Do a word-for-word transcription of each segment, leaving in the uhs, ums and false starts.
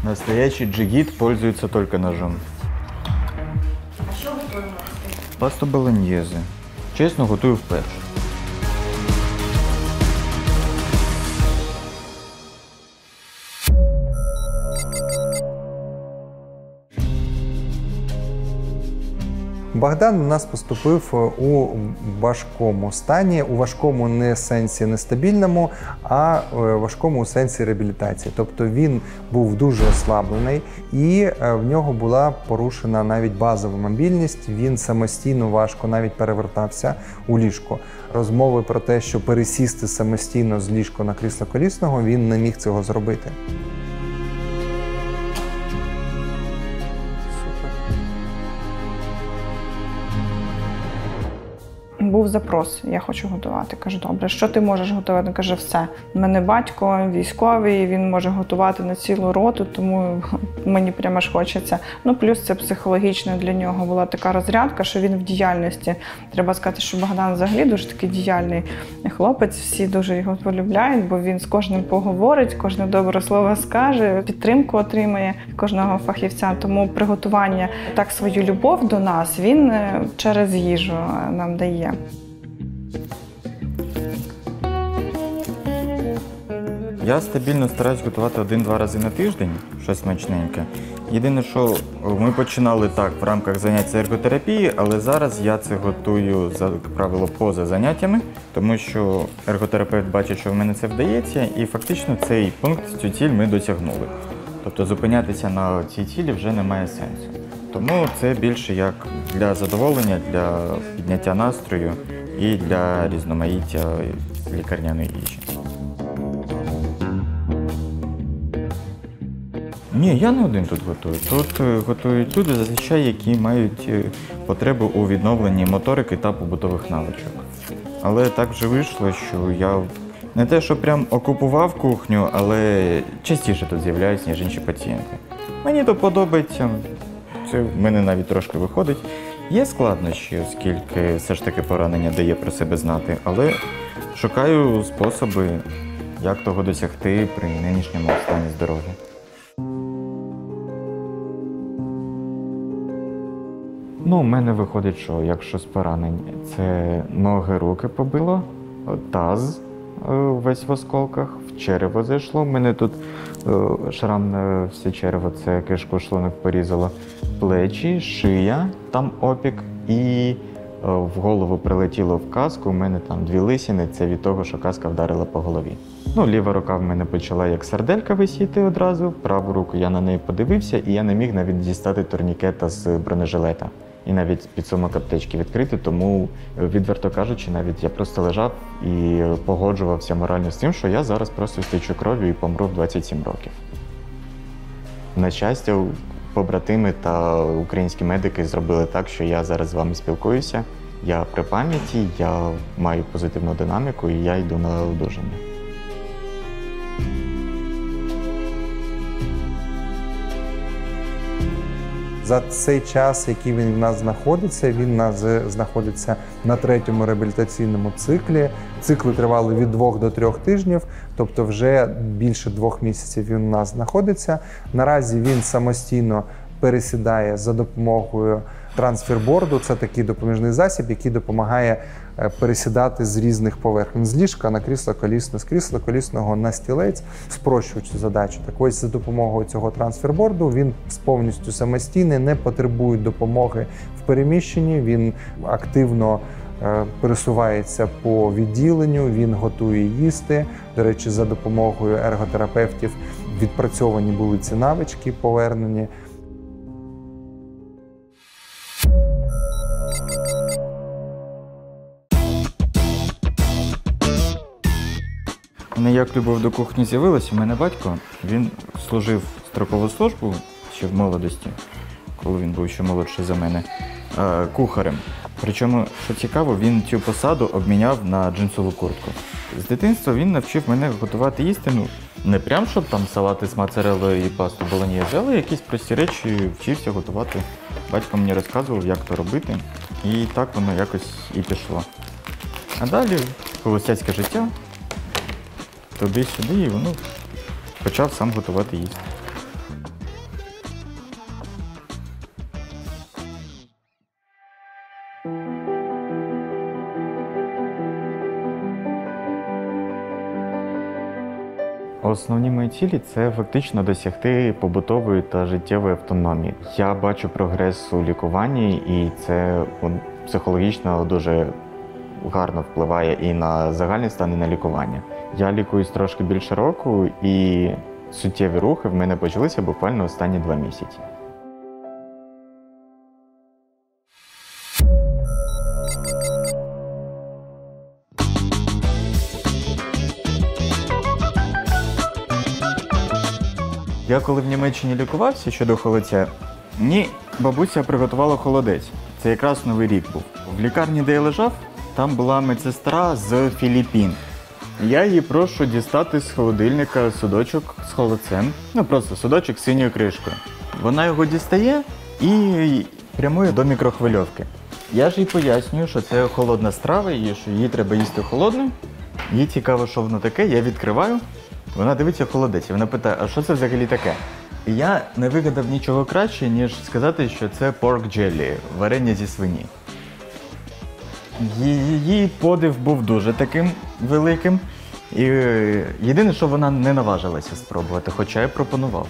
Настоящий джигит пользуется только ножом. А що готуємо? Пасту болоньєзе. Чесно, готую вперше. Богдан у нас поступив у важкому стані, у важкому не сенсі нестабільному, а важкому у сенсі реабілітації. Тобто він був дуже ослаблений і в нього була порушена навіть базова мобільність, він самостійно важко навіть перевертався у ліжко. Розмови про те, що пересісти самостійно з ліжка на крісло колісного, він не міг цього зробити. Був запрос, я хочу готувати. Кажу, добре, що ти можеш готувати? Він каже, все. У мене батько військовий, він може готувати на цілу роту, тому мені прямо ж хочеться. Ну, плюс це психологічно для нього була така розрядка, що він в діяльності. Треба сказати, що Богдан взагалі дуже такий діяльний хлопець, всі дуже його полюбляють, бо він з кожним поговорить, кожне добре слово скаже, підтримку отримає кожного фахівця. Тому приготування, так, свою любов до нас він через їжу нам дає. Я стабільно стараюсь готувати один-два рази на тиждень, щось смачненьке. Єдине, що ми починали так в рамках занять з ерготерапії, але зараз я це готую, як правило, поза заняттями, тому що ерготерапевт бачить, що в мене це вдається, і фактично цей пункт, цю ціль ми досягнули. Тобто зупинятися на цій цілі вже немає сенсу. Тому це більше як для задоволення, для підняття настрою і для різноманіття лікарняної їжі. Ні, я не один тут готую. Тут готують люди, зазвичай, які мають потребу у відновленні моторики та побутових навичок. Але так вже вийшло, що я не те, що прям окупував кухню, але частіше тут з'являються, ніж інші пацієнти. Мені то подобається, це в мене навіть трошки виходить. Є складнощі, оскільки все ж таки поранення дає про себе знати, але шукаю способи, як того досягти при нинішньому стані здоров'я. Ну, у мене виходить, що якщо з поранень, це ноги, руки побило, таз весь в осколках, в черево зайшло. У мене тут шрам на все черево, це кишку-шлунок порізало, плечі, шия, там опік і в голову прилетіло в каску. У мене там дві лисини, це від того, що каска вдарила по голові. Ну, ліва рука в мене почала як сарделька висіти одразу, праву руку я на неї подивився, і я не міг навіть дістати турнікета з бронежилета. І навіть підсумок аптечки відкрити, тому, відверто кажучи, навіть я просто лежав і погоджувався морально з тим, що я зараз просто стечу кров'ю і помру в двадцять сім років. На щастя, побратими та українські медики зробили так, що я зараз з вами спілкуюся, я при пам'яті, я маю позитивну динаміку і я йду на одужання. За цей час, який він в нас знаходиться, він в нас знаходиться на третьому реабілітаційному циклі. Цикли тривали від двох до трьох тижнів, тобто вже більше двох місяців він у нас знаходиться. Наразі він самостійно пересідає за допомогою трансферборду. Це такий допоміжний засіб, який допомагає пересідати з різних поверхень. З ліжка на крісло колісне, з крісла колісного на стілець, спрощуючи задачу. Так ось за допомогою цього трансферборду він повністю самостійний, не потребує допомоги в переміщенні, він активно пересувається по відділенню, він готує їсти. До речі, за допомогою ерготерапевтів відпрацьовані були ці навички, повернені. У мене як любов до кухні з'явилася, у мене батько, він служив строкову службу ще в молодості, коли він був ще молодший за мене, кухарем. Причому, що цікаво, він цю посаду обміняв на джинсову куртку. З дитинства він навчив мене готувати їсти, ну, не прям, щоб там салати з моцареллою і пасту болоньєзе, але якісь прості речі вчився готувати. Батько мені розказував, як то робити, і так воно якось і пішло. А далі холостяцьке життя, туди-сюди, і воно почав сам готувати їсти. основні мої цілі – це фактично досягти побутової та життєвої автономії. Я бачу прогрес у лікуванні, і це он, психологічно дуже гарно впливає і на загальний стан, і на лікування. Я лікуюсь трошки більше року, і суттєві рухи в мене почалися буквально останні два місяці. Я коли в Німеччині лікувався щодо холодця, мені бабуся приготувала холодець. Це якраз Новий рік був. В лікарні, де я лежав, там була медсестра з Філіппін. Я її прошу дістати з холодильника судочок з холодцем. Ну, просто судочок з синьою кришкою. Вона його дістає і прямує до мікрохвильовки. Я ж їй пояснюю, що це холодна страва і що її треба їсти холодною. Їй цікаво, що воно таке, я відкриваю. Вона дивиться холодець і вона питає, а що це взагалі таке? І я не вигадав нічого краще, ніж сказати, що це pork jelly, варення зі свині. Її подив був дуже таким великим. І єдине, що вона не наважилася спробувати, хоча я пропонував.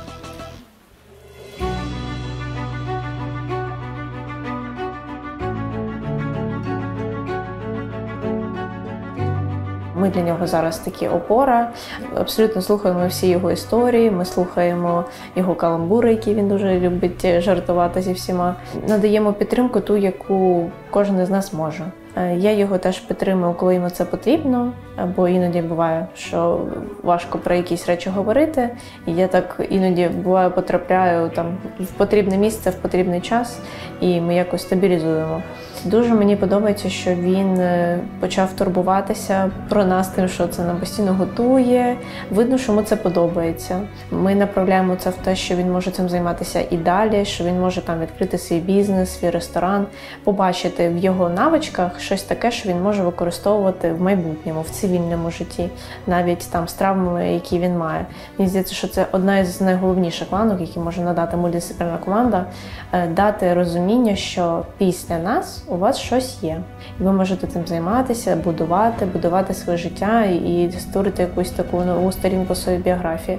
Ми для нього зараз такі опора. Абсолютно слухаємо всі його історії, ми слухаємо його каламбури, які він дуже любить жартувати зі всіма. Надаємо підтримку ту, яку кожен із нас може. Я його теж підтримую, коли йому це потрібно, бо іноді буває, що важко про якісь речі говорити. І я так іноді, буває, потрапляю там в потрібне місце, в потрібний час, і ми якось стабілізуємо. Дуже мені подобається, що він почав турбуватися про нас тим, що це нам постійно готує. Видно, що йому це подобається. Ми направляємо це в те, що він може цим займатися і далі, що він може там відкрити свій бізнес, свій ресторан, побачити в його навичках щось таке, що він може використовувати в майбутньому, в цивільному житті, навіть там з травмами, які він має. Мені здається, що це одна із найголовніших ланок, які може надати мультидисциплінарна команда, дати розуміння, що після нас у вас щось є. І ви можете цим займатися, будувати, будувати своє життя і створити якусь таку нову сторінку своєї біографії.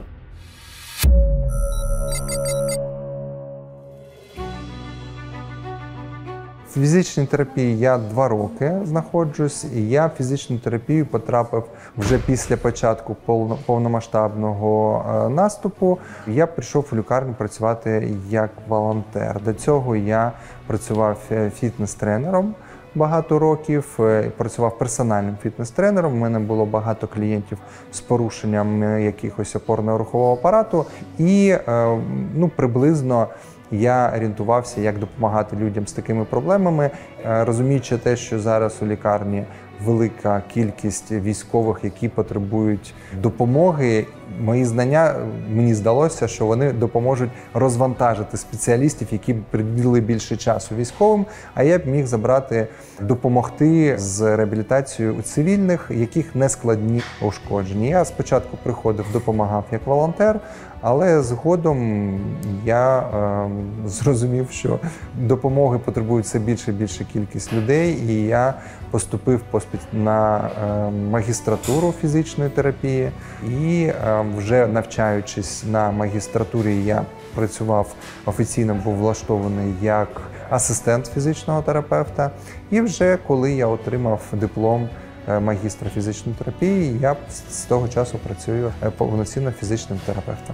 В фізичній терапії я два роки знаходжусь, і я в фізичну терапію потрапив вже після початку повномасштабного наступу. Я прийшов у лікарню працювати як волонтер. До цього я працював фітнес-тренером багато років, працював персональним фітнес-тренером. У мене було багато клієнтів з порушенням якихось опорно-рухового апарату. І ну, приблизно я орієнтувався, як допомагати людям з такими проблемами, розуміючи те, що зараз у лікарні велика кількість військових, які потребують допомоги. Мої знання, мені здалося, що вони допоможуть розвантажити спеціалістів, які приділили більше часу військовим, а я б міг забрати, допомогти з реабілітацією у цивільних, яких не складні ушкодження. Я спочатку приходив, допомагав як волонтер, але згодом я е, зрозумів, що допомоги потребують все більше і більше кількість людей, і я поступив на е, магістратуру фізичної терапії, і е, вже навчаючись на магістратурі, я працював офіційно, був влаштований як асистент фізичного терапевта, і вже коли я отримав диплом магістра фізичної терапії, я з того часу працюю повноцінно фізичним терапевтом.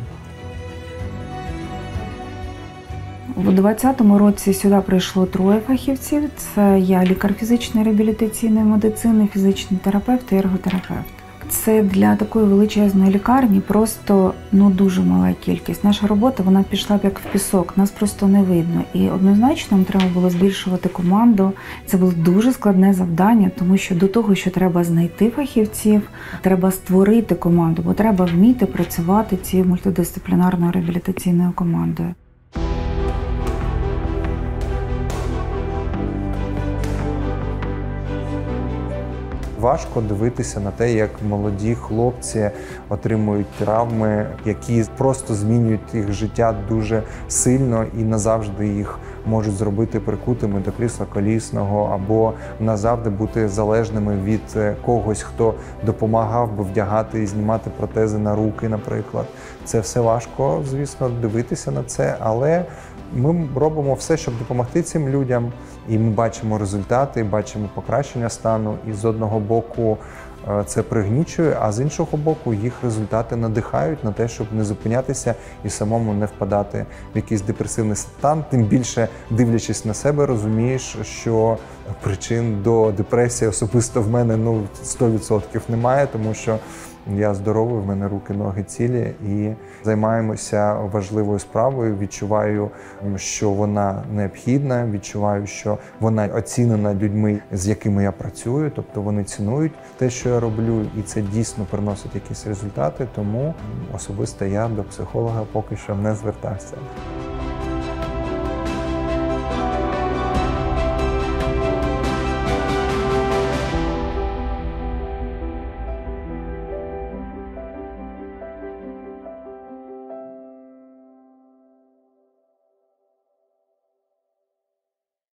У двадцятому році сюди прийшло троє фахівців. Це я лікар фізичної реабілітаційної медицини, фізичний терапевт і ерготерапевт. Це для такої величезної лікарні просто ну дуже мала кількість. Наша робота, вона пішла б як в пісок, нас просто не видно. І однозначно нам треба було збільшувати команду. Це було дуже складне завдання, тому що до того, що треба знайти фахівців, треба створити команду, бо треба вміти працювати цією мультидисциплінарною реабілітаційною командою. важко дивитися на те, як молоді хлопці отримують травми, які просто змінюють їх життя дуже сильно і назавжди їх можуть зробити прикутими до крісла колісного або назавжди бути залежними від когось, хто допомагав би вдягати і знімати протези на руки, наприклад. Це все важко, звісно, дивитися на це, але ми робимо все, щоб допомогти цим людям, і ми бачимо результати, бачимо покращення стану, і з одного боку це пригнічує, а з іншого боку їх результати надихають на те, щоб не зупинятися і самому не впадати в якийсь депресивний стан. Тим більше, дивлячись на себе, розумієш, що причин до депресії особисто в мене ну, сто відсотків немає, тому що я здоровий, в мене руки, ноги цілі і займаємося важливою справою. Відчуваю, що вона необхідна, відчуваю, що вона оцінена людьми, з якими я працюю, тобто вони цінують те, що я роблю, і це дійсно приносить якісь результати, тому особисто я до психолога поки що не звертався.